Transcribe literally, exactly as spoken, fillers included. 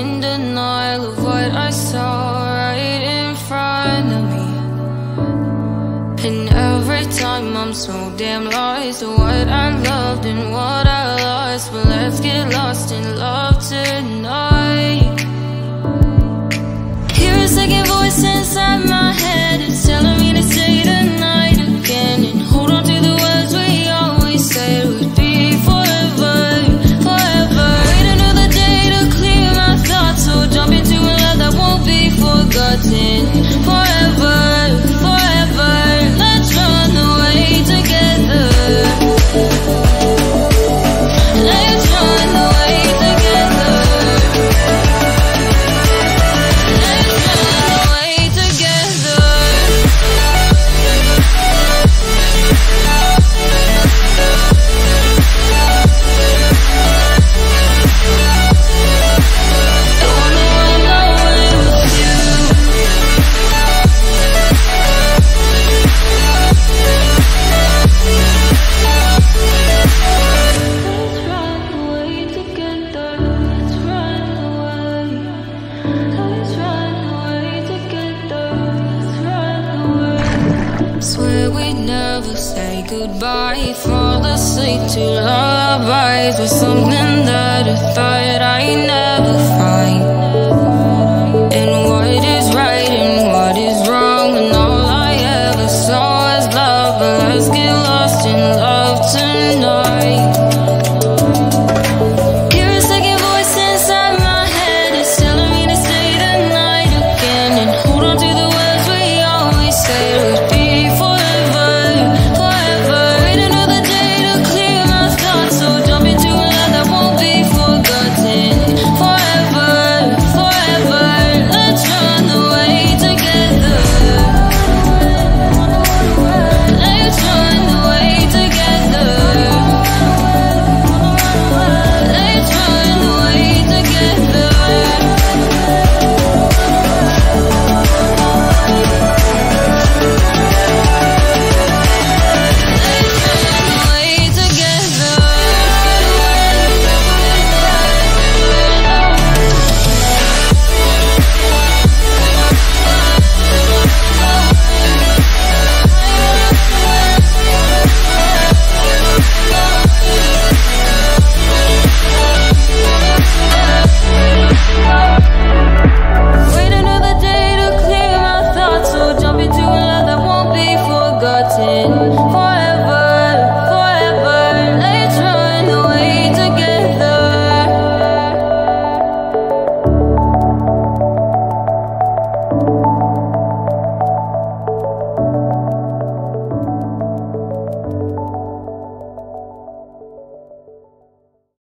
in denial of what I saw right in front of me. And every time I'm so damn lost to what I loved and what I lost. But let's get lost in love tonight. Hear a second voice inside my head, it's telling me to stay the night again and hold on to the words we always said would be forever, forever. Wait another day to clear my thoughts, so jump into a love that won't be forgotten. Forever, forever, let's run away together. Let's run away together. Swear we'd never say goodbye, fall asleep to lullabies with something that I thought I'd never find.